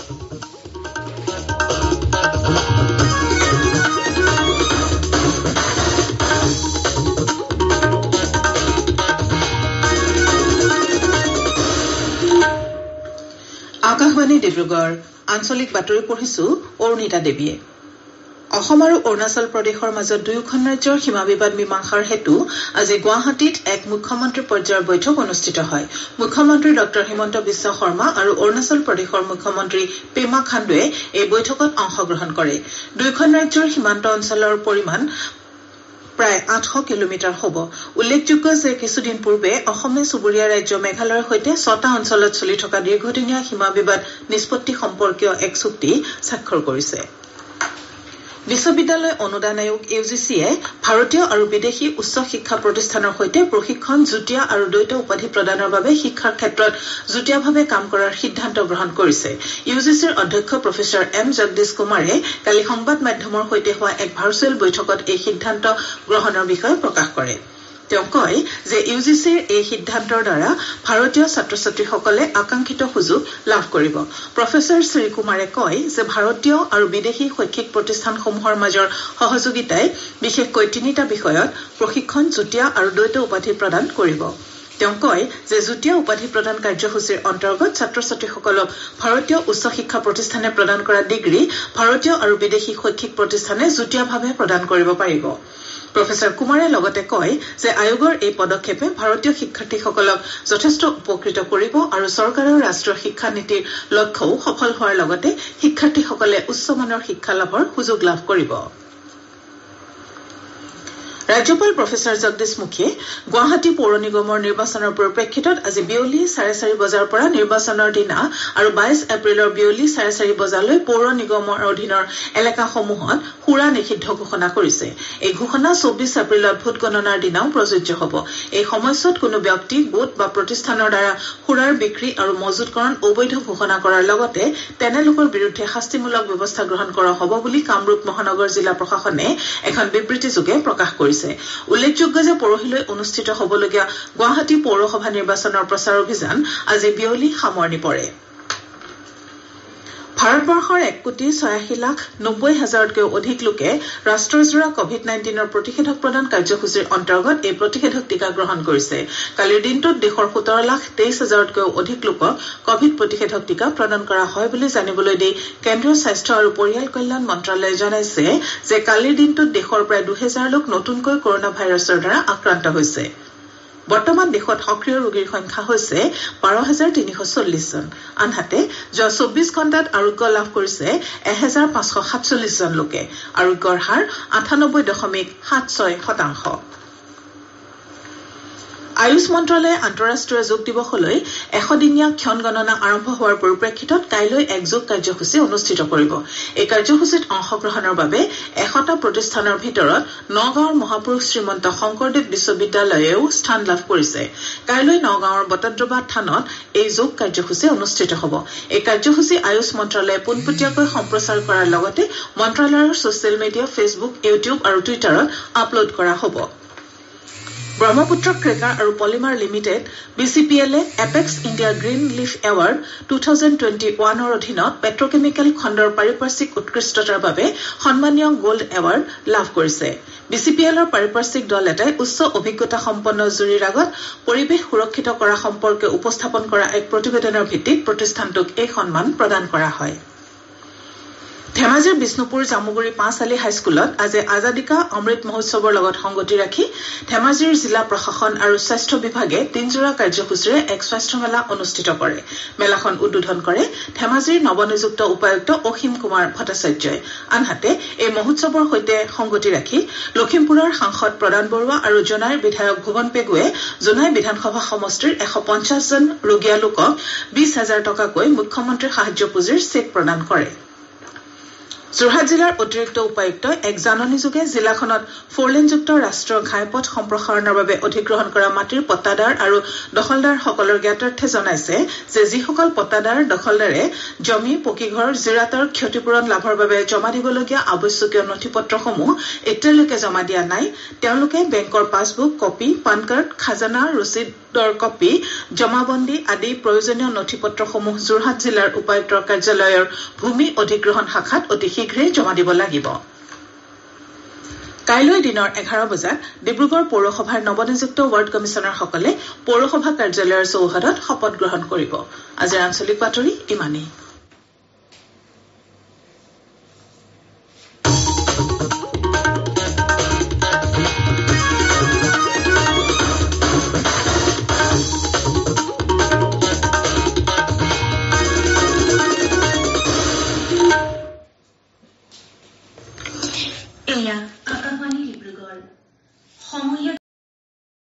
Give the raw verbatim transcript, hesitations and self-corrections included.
আকাশবাণী ডিব্ৰুগড় আঞ্চলিক বাতৰি পঢ়িছো অৰুণিতা দেৱীয়ে। অসম আৰু অৰুণাচল প্ৰদেশৰ মাজত দুয়োখন ৰাজ্যৰ সীমা বিবাদ মীমাংসাৰ হেতু আজি গুৱাহাটীত এক মুখ্যমন্ত্ৰী পৰ্যায়ৰ বৈঠক অনুষ্ঠিত হয়। মুখ্যমন্ত্ৰী ডক্টৰ হিমন্ত বিশ্ব শৰ্মা আৰু অৰুণাচল প্ৰদেশৰ মুখ্যমন্ত্ৰী পেমা খাণ্ডুৱে এই বৈঠকত অংশগ্ৰহণ কৰে। দুয়োখন ৰাজ্যৰ সীমান্ত অঞ্চলৰ পৰিমাণ প্ৰায় আঠশ কিলোমিটাৰ হ'ব। উল্লেখযোগ্য যে কিছুদিন পূৰ্বে অসমে চুবুৰীয়া ৰাজ্য মেঘালয়ৰ সৈতে ছটা অঞ্চলত চলি থকা দীৰ্ঘদিনীয়া সীমা বিবাদ নিষ্পত্তি সম্পৰ্কীয় এক চুক্তি স্বাক্ষৰ কৰিছে। বিশ্ববিদ্যালয় অনুদান আয়োগ ইউ জি চিয়ে ভাৰতীয় আৰু বিদেশী উচ্চ শিক্ষা প্ৰতিষ্ঠানৰ সৈতে প্ৰশিক্ষণ যুটীয়া আৰু দ্বৈত উপাধি প্ৰদানৰ বাবে শিক্ষাৰ ক্ষেত্ৰত যুটীয়াভাৱে কাম কৰাৰ সিদ্ধান্ত গ্ৰহণ কৰিছে। ইউ জি চিৰ অধ্যক্ষ প্ৰফেচৰ এম জগদীশ কুমাৰে কালি সংবাদ মাধ্যমৰ সৈতে হোৱা এক ভাৰ্চুৱেল বৈঠকত এই সিদ্ধান্ত গ্ৰহণৰ বিষয়ে প্ৰকাশ কৰে। তেওঁ কয় যে ইউ জি চিৰ এই সিদ্ধান্তৰ দ্বাৰা ভাৰতীয় ছাত্ৰ ছাত্ৰীসকলে আকাংক্ষিত সুযোগ লাভ কৰিব। প্ৰফেচৰ শ্ৰীকুমাৰে কয় যে ভাৰতীয় আৰু বিদেশী শৈক্ষিক প্ৰতিষ্ঠানসমূহৰ মাজৰ সহযোগিতাই বিশেষকৈ তিনিটা বিষয়ত প্ৰশিক্ষণ যুটীয়া আৰু দ্বৈত উপাধি প্ৰদান কৰিব। তেওঁ কয় যে যুটীয়া উপাধি প্ৰদান কাৰ্যসূচীৰ অন্তৰ্গত ছাত্ৰ ছাত্ৰীসকলক ভাৰতীয় উচ্চ শিক্ষা প্ৰতিষ্ঠানে প্ৰদান কৰা ডিগ্ৰী ভাৰতীয় আৰু বিদেশী শৈক্ষিক প্ৰতিষ্ঠানে যুটীয়াভাৱে প্ৰদান কৰিব পাৰিব। প্ৰফেচৰ কুমাৰে লগতে কয় যে আয়োগৰ এই পদক্ষেপে ভাৰতীয় শিক্ষাৰ্থীসকলক যথেষ্ট উপকৃত কৰিব আৰু চৰকাৰৰ ৰাষ্ট্ৰীয় শিক্ষা নীতিৰ লক্ষ্যও সফল হোৱাৰ লগতে শিক্ষাৰ্থীসকলে উচ্চমানৰ শিক্ষা লাভৰ সুযোগ লাভ কৰিব। ৰাজ্যপাল প্ৰফেচৰ জগদীশ মুখীয়ে গুৱাহাটী পৌৰ নিগমৰ নিৰ্বাচনৰ পৰিপ্ৰেক্ষিতত আজি বিয়লি চাৰে চাৰি বজাৰ পৰা নিৰ্বাচনৰ দিনা আৰু বাইশ এপ্ৰিলৰ বিয়লি চাৰে চাৰি বজালৈ পৌৰ নিগমৰ অধীনৰ এলেকাসমূহত সুৰা নিষিদ্ধ ঘোষণা কৰিছে। এই ঘোষণা চৌবিশ এপ্ৰিলত ভোট গণনাৰ দিনাও প্ৰযোজ্য হ'ব। এই সময়ছোৱাত কোনো ব্যক্তি গোট বা প্ৰতিষ্ঠানৰ দ্বাৰা সুৰাৰ বিক্ৰী আৰু মজুতকৰণ অবৈধ ঘোষণা কৰাৰ লগতে তেনে লোকৰ বিৰুদ্ধে শাস্তিমূলক ব্যৱস্থা গ্ৰহণ কৰা হ'ব বুলি কামৰূপ মহানগৰ জিলা প্ৰশাসনে এখন বিবৃতিযোগে প্ৰকাশ কৰিছে। উল্লেখযোগ্য যে পৰহিলৈ অনুষ্ঠিত হ'বলগীয়া গুৱাহাটী পৌৰসভা নিৰ্বাচনৰ প্ৰচাৰ অভিযান আজি বিয়লি সামৰণি পৰে। ভাৰতবৰ্ষৰ এক কোটি ছয়াশী লাখ নব্বৈ হাজাৰতকৈও অধিক লোকে ৰাষ্ট্ৰজোৰা কভিড নাইণ্টিনৰ প্ৰতিষেধক প্ৰদান কাৰ্যসূচীৰ অন্তৰ্গত এই প্ৰতিষেধক টীকা গ্ৰহণ কৰিছে। কালিৰ দিনটোত দেশৰ সোতৰ লাখ তেইছ হাজাৰতকৈও অধিক লোকক কভিড প্ৰতিষেধক টীকা প্ৰদান কৰা হয় বুলি জানিবলৈ দি কেন্দ্ৰীয় স্বাস্থ্য আৰু পৰিয়াল কল্যাণ মন্ত্ৰালয়ে জনাইছে যে কালিৰ দিনটোত দেশৰ প্ৰায় দুহেজাৰ লোক নতুনকৈ কৰোনা ভাইৰাছৰ দ্বাৰা আক্ৰান্ত হৈছে। বৰ্তমান দেশত সক্ৰিয় ৰোগীৰ সংখ্যা হৈছে বাৰ হাজাৰ তিনিশ চল্লিছ জন। আনহাতে যোৱা চৌবিশ ঘণ্টাত আৰোগ্য লাভ কৰিছে এহেজাৰ পাঁচশ সাতচল্লিছ জন লোকে। আৰোগ্যৰ হাৰ আঠানব্বৈ দশমিক সাত ছয় শতাংশ। আয়ুষ মন্ত্ৰালয়ে আন্তঃৰাষ্ট্ৰীয় যোগ দিৱসলৈ এশদিনীয়া ক্ষণ গণনা আৰম্ভ হোৱাৰ পৰিপ্ৰেক্ষিতত কাইলৈ এক যোগ কাৰ্যসূচী অনুষ্ঠিত কৰিব। এই কাৰ্যসূচীত অংশগ্ৰহণৰ বাবে এশটা প্ৰতিষ্ঠানৰ ভিতৰত নগাঁৱৰ মহাপুৰুষ শ্ৰীমন্ত শংকৰদেৱ বিশ্ববিদ্যালয়েও স্থান লাভ কৰিছে। কাইলৈ নগাঁৱৰ বটদ্ৰৱা থানত এই যোগ কাৰ্যসূচী অনুষ্ঠিত হ'ব। এই কাৰ্যসূচী আয়ুষ মন্ত্ৰালয়ে পোনপটীয়াকৈ সম্প্ৰচাৰ কৰাৰ লগতে মন্ত্ৰালয়ৰ ছচিয়েল মিডিয়া ফেচবুক ইউটিউব আৰু টুইটাৰত আপলোড কৰা হ'ব। ব্ৰহ্মপুত্ৰ ক্ৰেকাৰ আৰু polymer limited B C P এলে apex India green leaf award two thousand twenty ওৱানৰ অধীনত পেট্ৰকেমিকেল খণ্ডৰ পাৰিপাৰ্শ্বিক উৎকৃষ্টতাৰ বাবে সন্মানীয় গল্ড এৱাৰ্ড লাভ কৰিছে। বি চি পি এলৰ পাৰিপাৰ্শ্বিক দল এটাই উচ্চ অভিজ্ঞতা সম্পন্ন জুৰীৰ আগত পৰিৱেশ সুৰক্ষিত কৰা সম্পৰ্কে উপস্থাপন কৰা এক প্ৰতিবেদনৰ ভিত্তিত প্ৰতিষ্ঠানটোক এই সন্মান প্ৰদান কৰা হয়। ধেমাজিৰ বিষ্ণুপুৰ জামুগুৰি পাঁচ আলি হাইস্কুলত আজি আজাদিকা অমৃত মহোৎসৱৰ লগত সংগতি ৰাখি ধেমাজিৰ জিলা প্ৰশাসন আৰু স্বাস্থ্য বিভাগে তিনিজোৰা কাৰ্যসূচীৰে এক স্বাস্থ্য মেলা অনুষ্ঠিত কৰে। মেলাখন উদ্বোধন কৰে ধেমাজিৰ নৱনিযুক্ত উপায়ুক্ত অসীম কুমাৰ ভট্টাচাৰ্যই। আনহাতে এই মহোৎসৱৰ সৈতে সংগতি ৰাখি লখিমপুৰৰ সাংসদ প্ৰদান বৰুৱা আৰু জোনাইৰ বিধায়ক ভুৱন পেগুৱে জোনাই বিধানসভা সমষ্টিৰ এশ পঞ্চাছজন ৰোগীয়া লোকক বিশ হাজাৰ টকাকৈ মুখ্যমন্ত্ৰীৰ সাহায্য পুঁজিৰ চেক প্ৰদান কৰে। যোৰহাট জিলাৰ অতিৰিক্ত উপায়ুক্তই এক জাননীযোগে জিলাখনত ফৰলেনযুক্ত ৰাষ্ট্ৰীয় ঘাইপথ সম্প্ৰসাৰণৰ বাবে অধিগ্ৰহণ কৰা মাটিৰ পট্টাদাৰ আৰু দখলদাৰসকলৰ জ্ঞাতাৰ্থে জনাইছে যে যিসকল পট্টাদাৰ দখলদাৰে জমি পকীঘৰ জিৰাটৰ ক্ষতিপূৰণ লাভৰ বাবে জমা দিবলগীয়া আৱশ্যকীয় নথিপত্ৰসমূহ এতিয়ালৈকে জমা দিয়া নাই তেওঁলোকে বেংকৰ পাছবুক কপি পান কাৰ্ড খাজানা ৰচিদৰ কপি জমাবন্দী আদি প্ৰয়োজনীয় নথিপত্ৰসমূহ যোৰহাট জিলাৰ উপায়ুক্তৰ কাৰ্যালয়ৰ ভূমি অধিগ্ৰহণ শাখাত অতি শীঘ্ৰে জমা দিব লাগিব কাইলৈ দিনৰ এঘাৰ বজাত ডিব্ৰুগড় পৌৰসভাৰ নৱনিযুক্ত ৱাৰ্ড কমিছনাৰসকলে পৌৰসভা কাৰ্যালয়ৰ চৌহদত শপত গ্ৰহণ কৰিব আজিৰ আঞ্চলিক বাতৰি ইমানেই